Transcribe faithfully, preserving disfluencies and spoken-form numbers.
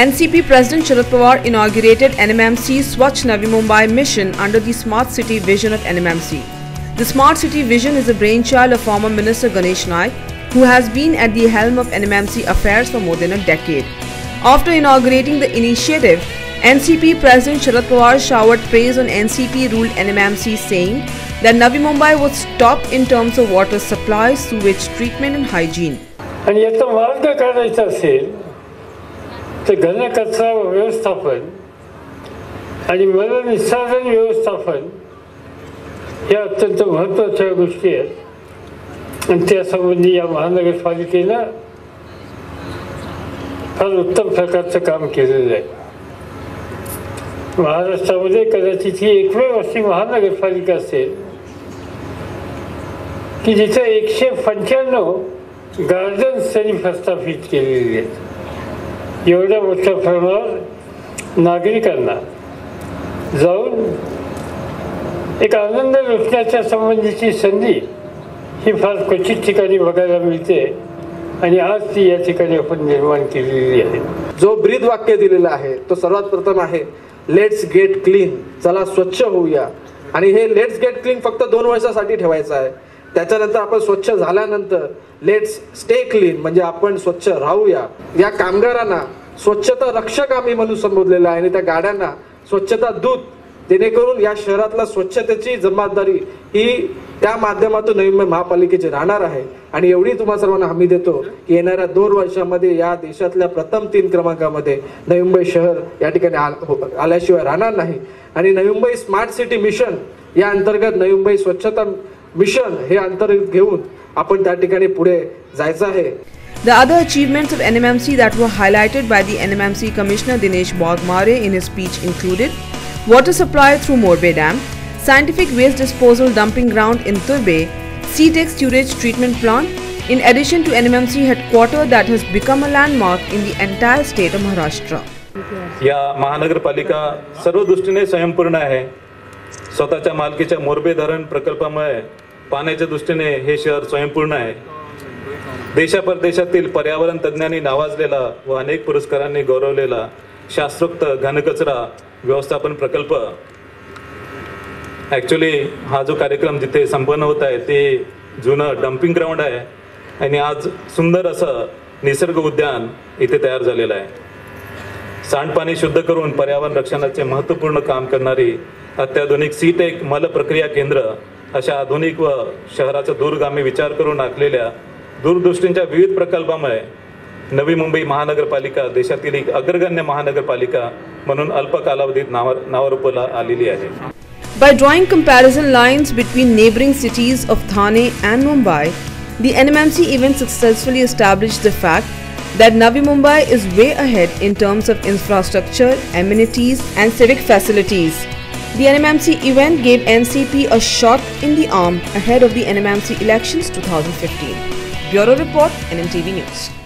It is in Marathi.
N C P President Sharad Pawar inaugurated N M M C Swachh Navi Mumbai mission under the Smart City vision of N M M C. The Smart City vision is a brainchild of former Minister Ganesh Naik, who has been at the helm of N M M C affairs for more than a decade. After inaugurating the initiative, N C P President Sharad Pawar showered praise on N C P-ruled N M M C, saying that Navi Mumbai was top in terms of water supply, sewage treatment and hygiene. आणि याचा मार्ग काढायचा असेल तर घन कचरा व्यवस्थापन आणि मलनिस्सारण व्यवस्थापन या अत्यंत महत्त्वाच्या गोष्टी आहेत आणि त्यासंबंधी या महानगरपालिकेनं फार उत्तम प्रकारचं काम केलेलं आहे. महाराष्ट्रामध्ये कदाचित ही एकमेव अशी महानगरपालिका असेल की जिथे एकशे पंच्याण्णव गार्डन्स त्यांनी प्रस्थापित केलेली आहेत. एवढ्या मोठ्या प्रमाणावर नागरिकांना जाऊन एक आनंद लुटण्याच्या संबंधीची संधी ही फार क्वचित ठिकाणी बघायला मिळते आणि आज ती या ठिकाणी आपण निर्माण केलेली आहे. जो ब्रीद वाक्य दिलेलं आहे तो सर्वात प्रथम आहे लेट्स गेट क्लीन, चला स्वच्छ होऊया. आणि हे लेट्स गेट क्लीन फक्त दोन वर्षासाठी ठेवायचं आहे. त्याच्यानंतर आपण स्वच्छ झाल्यानंतर लेट्स स्टे क्लीन, म्हणजे आपण स्वच्छ राहूया. या कामगारांना स्वच्छता रक्षक आम्ही म्हणून संबोधलेलं आहे आणि त्या गाड्यांना स्वच्छता दूत, जेणेकरून या शहरातला स्वच्छतेची जबाबदारी ही त्या माध्यमातून नवी मुंबई महापालिकेची राहणार आहे. आणि एवढी तुम्हाला सर्वांना हमी देतो की येणाऱ्या दोन वर्षामध्ये या देशातल्या प्रथम तीन क्रमांकामध्ये नवी मुंबई शहर या ठिकाणी आल्याशिवाय राहणार नाही. आणि Navi Mumbai smart city mission या अंतर्गत नवी मुंबई स्वच्छता मिशन हे अंतर्गत घेऊन आपण त्या ठिकाणी पुढे जायचं आहे. The other achievements of N M M C that were highlighted by the N M M C Commissioner Dinesh Bogmare in his speech included water supply through Morbe Dam, scientific waste disposal dumping ground in Turbe, C-Tech sewage treatment plant, in addition to N M M C headquarters that has become a landmark in the entire state of Maharashtra. या महानगरपालिका सर्व दृष्टीने स्वयंपूर्ण आहे. स्वतःच्या मालकीच्या मोरबे धरण प्रकल्पामुळे पाण्याच्या दृष्टीने हे शहर स्वयंपूर्ण आहे. देशा परदेशातील पर्यावरण तज्ञांनी नावाजलेला व अनेक पुरस्कारांनी गौरवलेला शास्त्रोक्त घनकचरा व्यवस्थापन प्रकल्प, ॲक्च्युली हा जो कार्यक्रम जिथे संपन्न होत आहे ते जुनं डम्पिंग ग्राउंड आहे आणि आज सुंदर असं निसर्ग उद्यान इथे तयार झालेलं आहे. सांडपाणी शुद्ध करून पर्यावरण रक्षणाचे महत्त्वपूर्ण काम करणारी अत्याधुनिक सी-टेक मल प्रक्रिया केंद्र अशा आधुनिक व शहराचा दूरगामी विचार करून आखलेल्या दूरदृष्टींच्या विविध प्रकल्पामुळे नवी मुंबई महानगरपालिका देशातील एक अग्रगण्य महानगरपालिका म्हणून अल्प कालावधीत नावारूपाला आलेली आहे. By drawing comparison lines between neighboring cities of Thane and Mumbai, the N M M C event successfully established the fact that Navi Mumbai is way ahead in terms of infrastructure, amenities and civic facilities. The N M M C event gave N C P a shot in the arm ahead of the N M M C elections twenty fifteen. Bureau Report, N M T V News.